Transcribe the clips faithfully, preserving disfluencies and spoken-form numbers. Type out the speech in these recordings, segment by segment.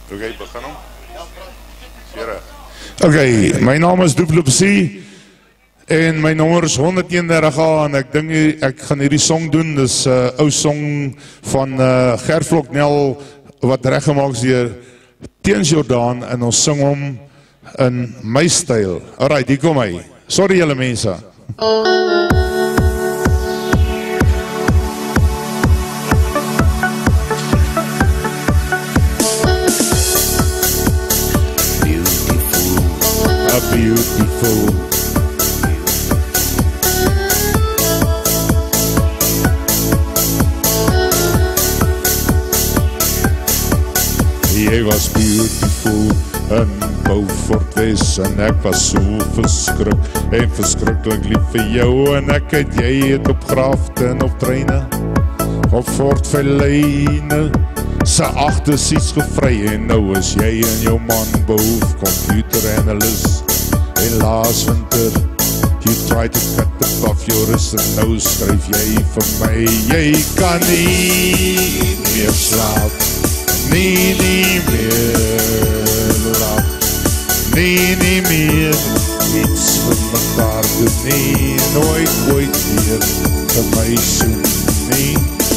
Okay, begin hom. Sure. Okay, my naam is Duplopsie en my nommer is honderdeendertig A en ek dink ek gaan hierdie song doen. Dis 'n uh, ou song van uh, Gert Vloknel wat reggemaak is deur Teens Jordaan en ons sing hom in my styl. Alright, hier kom hy. Sorry julle mense. Beautiful. Jy was beautiful in Beaufort Wes en ek was so verskrik en verskriklik lief vir jou en ek het jy het op Grafton op treine op Fort Verleine se agtersiets gevry en nou is jy en jou man boef computer analyst en laas winter you try to cut the off your wrist en nou skryf jy vir my jy kan nie meer slaap nie nie meer lach nie nie meer iets vir mekaar doen nie nooit ooit weer vir my soen nie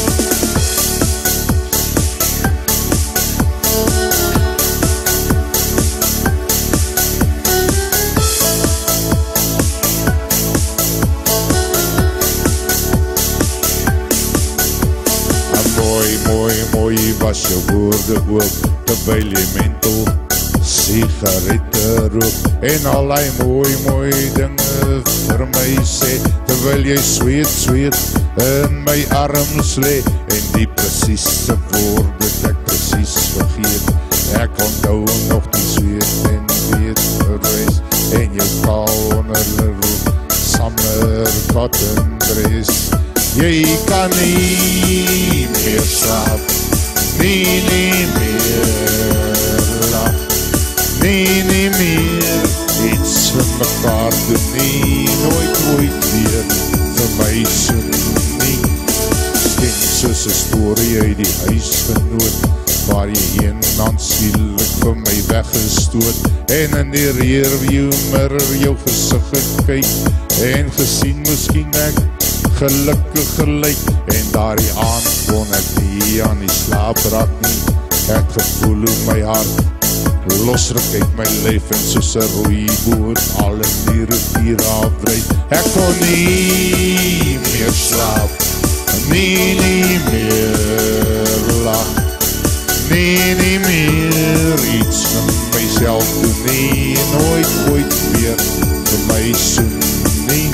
was jou woorde ook, terwyl jy menthol sigarette rook en al die mooi, mooi dinge vir my sê, terwyl jy zweet, zweet in my arms lê, en die presiese woorde ek precies vergeet, ek onthou nog die zweet en weet verwees, en jou kaunerle summer cotton dress, jy kan nie meer slaap, nee, nee meer lach, nee, nee meer iets vir mekaar doen nie, nooit, nooit weer vir my soen nie. Skink soos 'n storie uit die huisgenoot, waar jy een aanskielik vir my weggestoot, en in die rearview mirror jou gesig gekyk, en gesien miskien ek gelukkig gelyk, en daar die aand kon ek nie aan die slaap raak nie, ek gevoel hoe my hart losruk uit my lyf, en soos 'n rooi boot al in die rivier afdryf, ek kon nie meer slaap, nie, nie meer lach, nie, nie meer iets van myself doen nie, nooit, ooit weer vir my soen nie.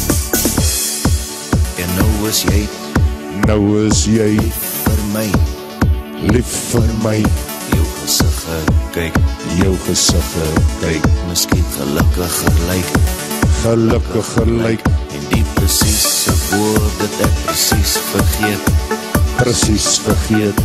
En nou is jy, nou is jy vir my, lief vir my, jou gesigge kyk, jou gesigge kyk, miskien gelukkiger lyk, gelukkiger lyk, en die presiese woorde ek precies vergeet, precies vergeet.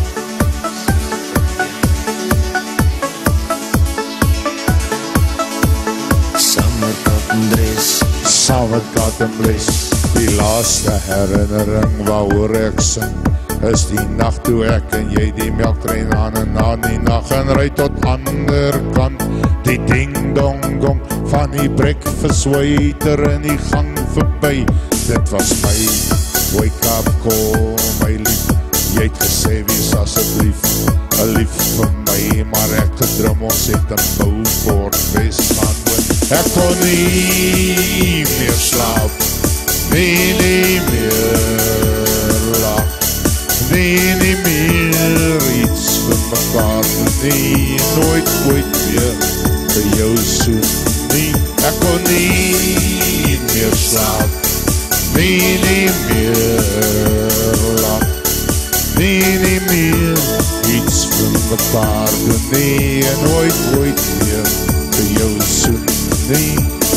Summer cotton dress, Summer cotton dress, die laaste herinnering waaroor ek sing, is die nacht toe ek en jy die melktrein aan en aan die nacht en ry tot ander kant, die ding dong gong van die breakfast waiter in die gang verby, dit was my wake up call, my lief, jy het gesê wees asseblief, een lief vir my, maar ek gedrum ons het in Beaufort Wes gaan woon, ek kon nie meer slaap, nee, nee meer lach, nee, nie meer iets vir mekaar doen nie, nooit, ooit weer vir jou soen nie, ek kon nie meer slaap, nee, nie meer lach, nee, nie meer iets vir mekaar doen nie, nooit, ooit weer vir jou soen nie.